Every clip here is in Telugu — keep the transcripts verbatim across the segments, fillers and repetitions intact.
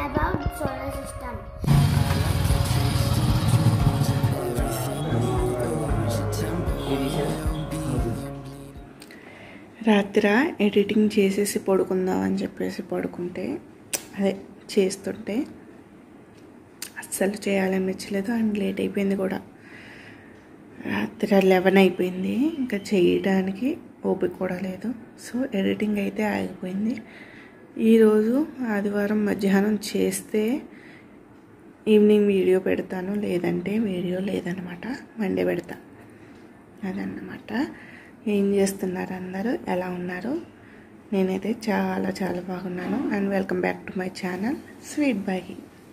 about solar system. రాత్రి ఎడిటింగ్ చేసేసి పడుకుందాం అని చెప్పేసి పడుకుంటే అదే చేస్తుంటే అస్సలు చేయాలనిపించలేదు అండ్ లేట్ అయిపోయింది కూడా. రాత్రి లెవెన్ అయిపోయింది, ఇంకా చేయడానికి ఓపిక కూడా లేదు. సో ఎడిటింగ్ అయితే ఆగిపోయింది. ఈరోజు ఆదివారం మధ్యాహ్నం చేస్తే ఈవినింగ్ వీడియో పెడతాను, లేదంటే వీడియో లేదనమాట, మండే పెడతా. అదన్నమాట. ఏం చేస్తున్నారు అందరూ, ఎలా ఉన్నారు? నేనైతే చాలా చాలా బాగున్నాను. And welcome back to my channel sweet బాగి.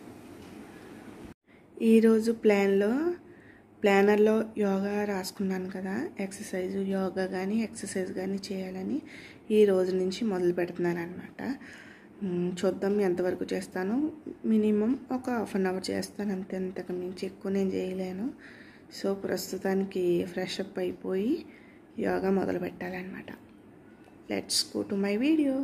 ఈరోజు ప్లాన్లో ప్లానర్లో యోగా రాసుకున్నాను కదా, ఎక్సర్సైజ్ యోగా కానీ ఎక్సర్సైజ్ కానీ చేయాలని ఈ రోజు నుంచి మొదలు పెడుతున్నాను అనమాట. చూద్దాం ఎంతవరకు చేస్తాను. మినిమం ఒక హాఫ్ అన్ అవర్ చేస్తాను అంతే, అంతకు మించి ఎక్కువ నేను చేయలేను. సో ప్రస్తుతానికి ఫ్రెష్ అప్ అయిపోయి యోగా మొదలు పెట్టాలన్నమాట. Let's go to my video.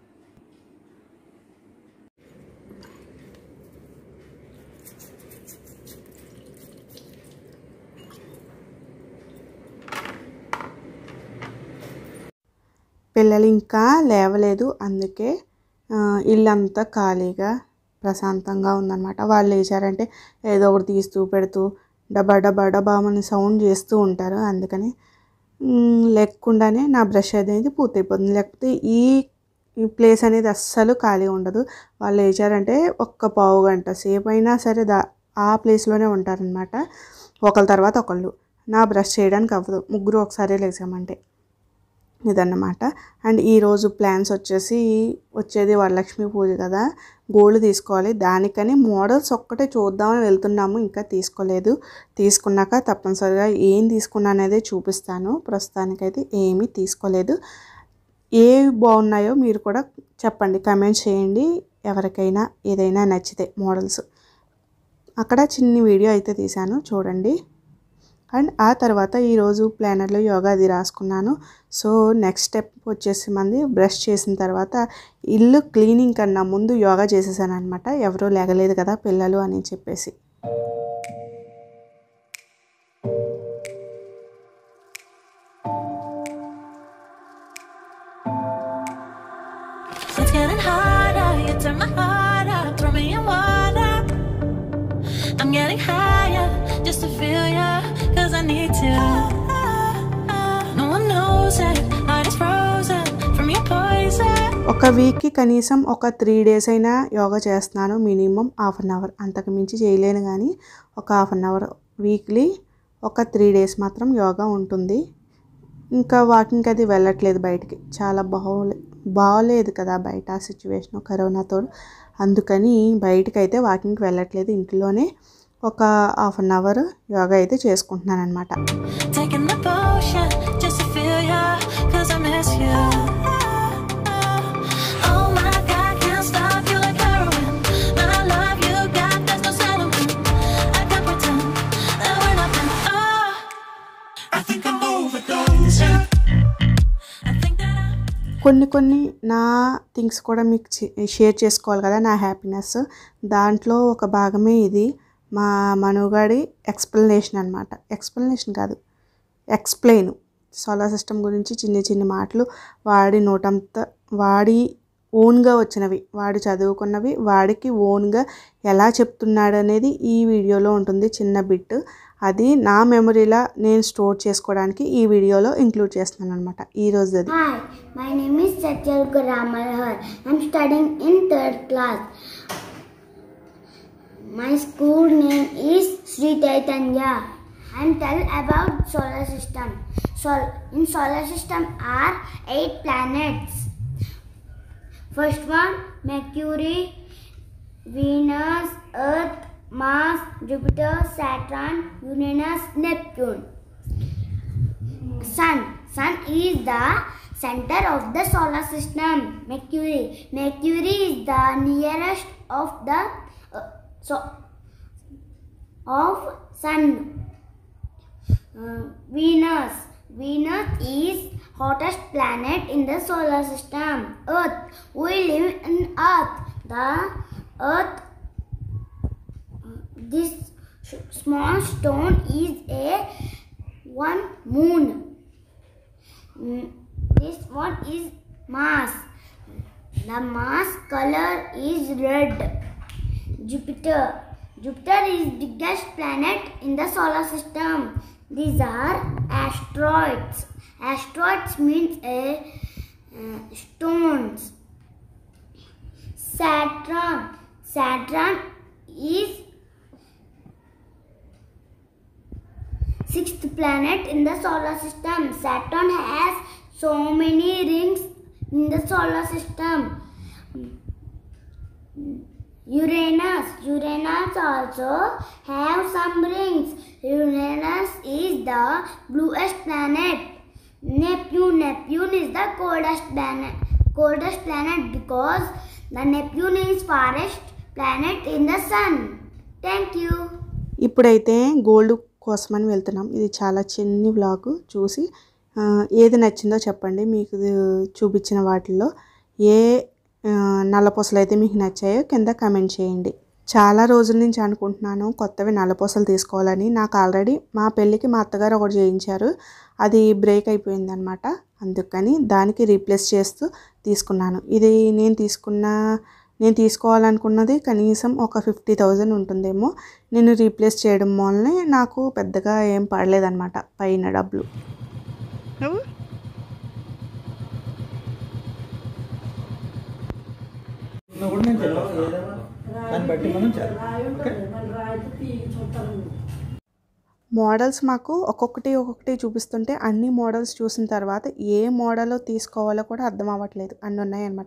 పిల్లలు ఇంకా లేవలేదు, అందుకే ఇల్లంతా ఖాళీగా ప్రశాంతంగా ఉందన్నమాట. వాళ్ళు లేచారంటే ఏదో ఒకటి తీస్తూ పెడుతూ డబ్బా డబ్బా డబ్బా అని సౌండ్ చేస్తూ ఉంటారు. అందుకని లేకుండానే నా బ్రష్ అనేది పూర్తయిపోతుంది. లేకపోతే ఈ ప్లేస్ అనేది అస్సలు ఖాళీ ఉండదు. వాళ్ళు లేచారంటే ఒక్క పావు గంట సేపు అయినా సరే దా ఆ ప్లేస్లోనే ఉంటారనమాట. ఒకళ్ళ తర్వాత ఒకళ్ళు. నా బ్రష్ చేయడానికి అవ్వదు, ముగ్గురు ఒకసారి లేచామంటే. ఇదన్నమాట. అండ్ ఈరోజు ప్లాన్స్ వచ్చేసి వచ్చేది వరలక్ష్మి పూజ కదా, గోల్డ్ తీసుకోవాలి. దానికని మోడల్స్ ఒక్కటే చూద్దామని వెళ్తున్నాము, ఇంకా తీసుకోలేదు. తీసుకున్నాక తప్పనిసరిగా ఏం తీసుకున్నా అనేది చూపిస్తాను. ప్రస్తుతానికైతే ఏమీ తీసుకోలేదు. ఏవి బాగున్నాయో మీరు కూడా చెప్పండి, కమెంట్ చేయండి. ఎవరికైనా ఏదైనా నచ్చితే మోడల్స్ అక్కడ చిన్ని వీడియో అయితే తీశాను, చూడండి. అండ్ ఆ తర్వాత ఈరోజు ప్లానర్లో యోగా అది రాసుకున్నాను. సో నెక్స్ట్ స్టెప్ వచ్చేసి మంది బ్రష్ చేసిన తర్వాత ఇల్లు క్లీనింగ్ కన్నా ముందు యోగా చేసేసాను అనమాట. ఎవరూ లేగలేదు కదా పిల్లలు అని చెప్పేసి. ఒక వీక్కి కనీసం ఒక త్రీ డేస్ అయినా యోగా చేస్తున్నాను, మినిమం హాఫ్ అన్ అవర్. అంతకు మించి చేయలేను, కానీ ఒక హాఫ్ అన్ అవర్ వీక్లీ ఒక త్రీ డేస్ మాత్రం యోగా ఉంటుంది. ఇంకా వాకింగ్ అది వెళ్ళట్లేదు బయటికి, చాలా బాగోలే బాగోలేదు కదా బయట సిచ్యువేషన్ కరోనాతో. అందుకని బయటకు అయితే వాకింగ్కి వెళ్ళట్లేదు, ఇంట్లోనే ఒక హాఫ్ అన్ అవర్ యోగా అయితే చేసుకుంటున్నాను అనమాట. కొన్ని కొన్ని నా థింగ్స్ కూడా మీకు షేర్ చేసుకోవాలి కదా, నా హ్యాపీనెస్. దాంట్లో ఒక భాగమే ఇది, మా మనుగాడి ఎక్స్ప్లెనేషన్ అనమాట. ఎక్స్ప్లెనేషన్ కాదు, ఎక్స్ప్లెయిన్. సోలార్ సిస్టమ్ గురించి చిన్ని చిన్ని మాటలు వాడి నోటంతా, వాడి ఓన్గా వచ్చినవి, వాడు చదువుకున్నవి వాడికి ఓన్గా ఎలా చెప్తున్నాడు అనేది ఈ వీడియోలో ఉంటుంది, చిన్న బిట్. అది నా మెమరీలా నేను స్టోర్ చేసుకోవడానికి ఈ వీడియోలో ఇంక్లూడ్ చేస్తున్నాను అనమాట ఈరోజు. అది హాయ్, మై నేమ్ ఇస్ సత్యల్ రామల్హర్. I'm studying in third class. My school name is Sri Chaitanya. I am tell about solar system. So in solar system are eight planets. First one Mercury, Venus, Earth, Mars, Jupiter, Saturn, Uranus, Neptune. Sun. Sun is the center of the solar system. Mercury. Mercury is the nearest of the uh, so of sun. uh, Venus. Venus is hottest planet in the solar system. Earth. We live in Earth. The earth, this small stone is a one moon. This one is Mars. The Mars color is red. Jupiter. Jupiter is biggest planet in the solar system. These are asteroids. Asteroids means a uh, stones. Saturn. Saturn is sixth planet in the solar system. Saturn has so many rings in the solar system. Uranus. Uranus also have some rings. Uranus is the bluest planet. Neptune. Neptune is the coldest planet. Coldest planet because the Neptune is farthest planet in the sun. Thank you. ఇప్పుడైతే గోల్డ్ కోసమని వెళ్తున్నాం. ఇది చాలా చిన్ని వ్లాగ్. చూసి ఏది నచ్చిందో చెప్పండి. మీకు చూపించిన వాటిల్లో ఏ నల్లపూసలు అయితే మీకు నచ్చాయో కింద కమెంట్ చేయండి. చాలా రోజుల నుంచి అనుకుంటున్నాను కొత్తవి నల్లపూసలు తీసుకోవాలని. నాకు ఆల్రెడీ మా పెళ్ళికి మా అత్తగారు ఒకటి చేయించారు. అది బ్రేక్ అయిపోయింది అనమాట. అందుకని దానికి రీప్లేస్ చేస్తూ తీసుకున్నాను. ఇది నేను తీసుకున్న నేను తీసుకోవాలనుకున్నది కనీసం ఒక ఫిఫ్టీ థౌజండ్ ఉంటుందేమో. నేను రీప్లేస్ చేయడం వల్లనే నాకు పెద్దగా ఏం పడలేదన్నమాట పైన డబ్బులు. మోడల్స్ మాకు ఒక్కొక్కటి ఒక్కొక్కటి చూపిస్తుంటే అన్ని మోడల్స్ చూసిన తర్వాత ఏ మోడల్ తీసుకోవాలో కూడా అర్థం అవ్వట్లేదు. అన్నీ ఉన్నాయన్నమాట.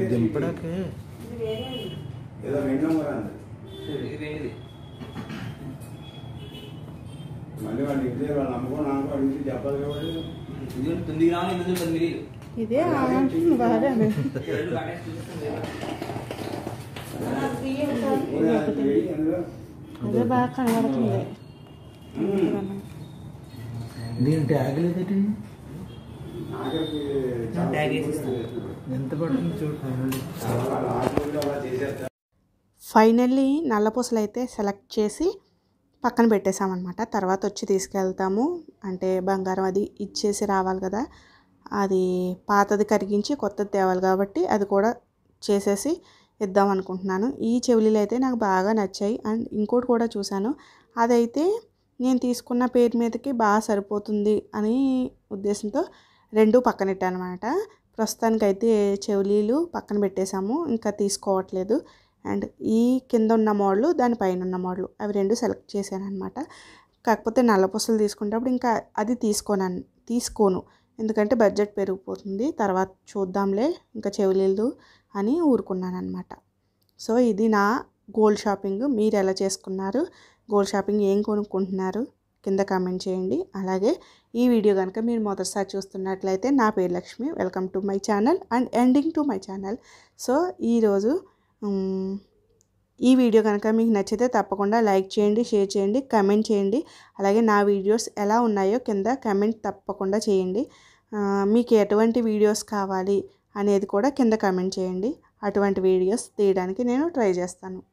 ఇదే అదే బాగా కనబడుతుంది. దీని ట్యాగ్ లేదటి ఎంత పడుతుంది చూడు. ఫైనల్లీ నల్లపూసలు అయితే సెలెక్ట్ చేసి పక్కన పెట్టేసామన్నమాట. తర్వాత వచ్చి తీసుకెళ్తాము. అంటే బంగారం అది ఇచ్చేసి రావాలి కదా, అది పాతది కరిగించి కొత్తది తేవాలి కాబట్టి అది కూడా చేసేసి ఇద్దాం అనుకుంటున్నాను. ఈ చెవులీలు అయితే నాకు బాగా నచ్చాయి. అండ్ ఇంకోటి కూడా చూశాను, అదైతే నేను తీసుకున్న పేరు మీదకి బాగా సరిపోతుంది అని ఉద్దేశంతో రెండు పక్కనెట్టాను అనమాట. ప్రస్తుతానికైతే చెవులీలు పక్కన పెట్టేశాము, ఇంకా తీసుకోవట్లేదు. అండ్ ఈ కింద ఉన్న మోడలు దానిపైన ఉన్న మోడలు అవి రెండు సెలెక్ట్ చేశాను అనమాట. కాకపోతే నల్లపూసలు తీసుకునేటప్పుడు ఇంకా అది తీసుకోను తీసుకోను ఎందుకంటే బడ్జెట్ పెరిగిపోతుంది, తర్వాత చూద్దాంలే ఇంకా చెవులీలు అని ఊరుకున్నాను అనమాట. సో ఇది నా గోల్డ్ షాపింగ్. మీరు ఎలా చేసుకున్నారు? గోల్డ్ షాపింగ్ ఏం కొనుక్కుంటున్నారు కింద కామెంట్ చేయండి. అలాగే ఈ వీడియో కనుక మీరు మొదటిసారి చూస్తున్నట్లయితే నా పేరు Lakshmi. Welcome to my channel and ending to my channel. So ఈరోజు ఈ వీడియో కనుక మీకు నచ్చితే తప్పకుండా లైక్ చేయండి, షేర్ చేయండి, కమెంట్ చేయండి. అలాగే నా వీడియోస్ ఎలా ఉన్నాయో కింద కమెంట్ తప్పకుండా చేయండి. మీకు ఎటువంటి వీడియోస్ కావాలి అనేది కూడా కింద కమెంట్ చేయండి. అటువంటి వీడియోస్ తీయడానికి నేను ట్రై చేస్తాను.